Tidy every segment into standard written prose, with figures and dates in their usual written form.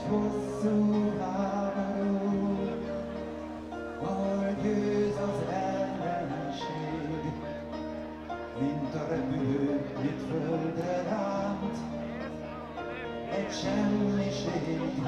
hosszú háború, ahol győz az ellenség, mint a repülő, mit földre ránt egy semmiség.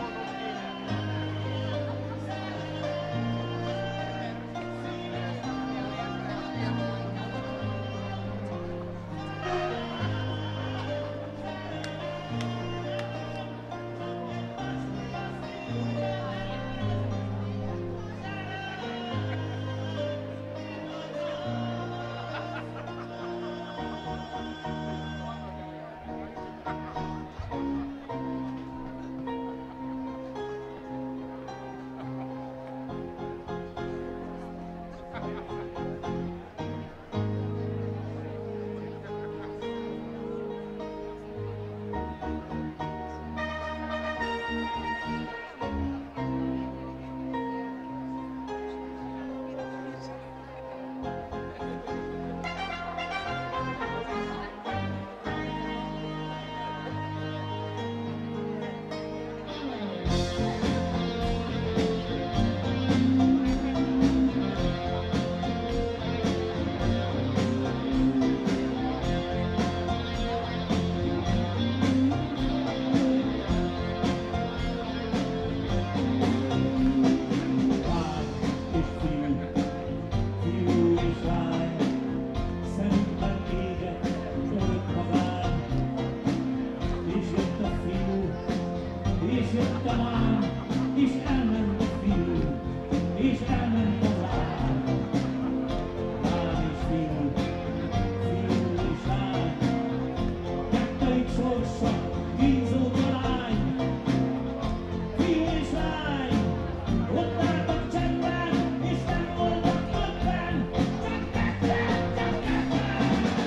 És jött a lány, és elment a fiú, és elment a lány. Lány és fiú, fiú és lány, kettőjük sorsa, kínzó talány. Fiú és lány, ott álltak csendben, és nem voltak többen, csak ketten, csak ketten.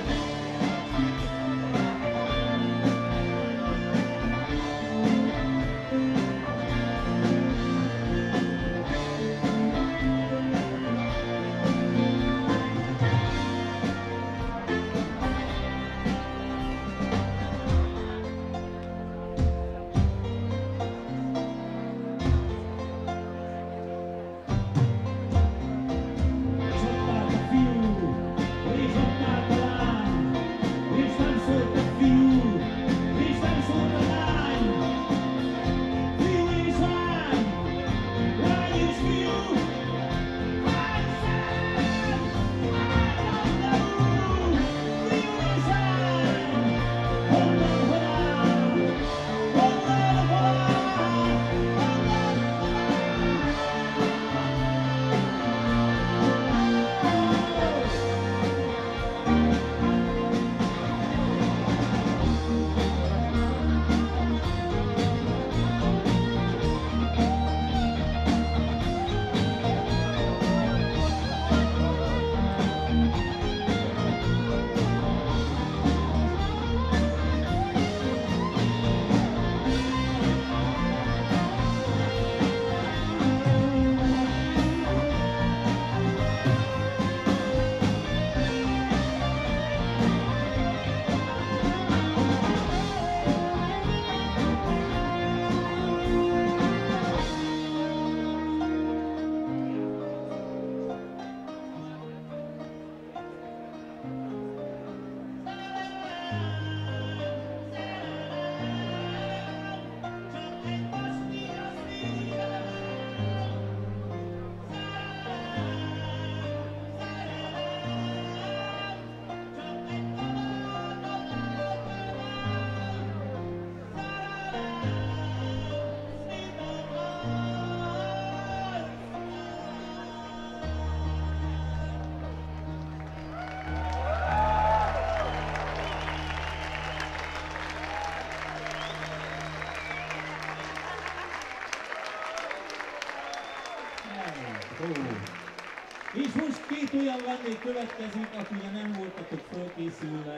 És most két olyan vendég következik, akire nem voltatok fölkészülve.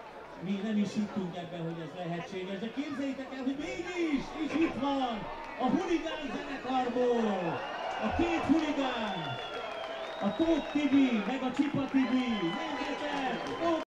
Mi nem is hittünk ebben, hogy ez lehetséges, de képzeljétek el, hogy mégis! És itt van a Huligán zenekarból! A két huligán! A Tóth Tibi, meg a Csipa Tibi! Nézzétek!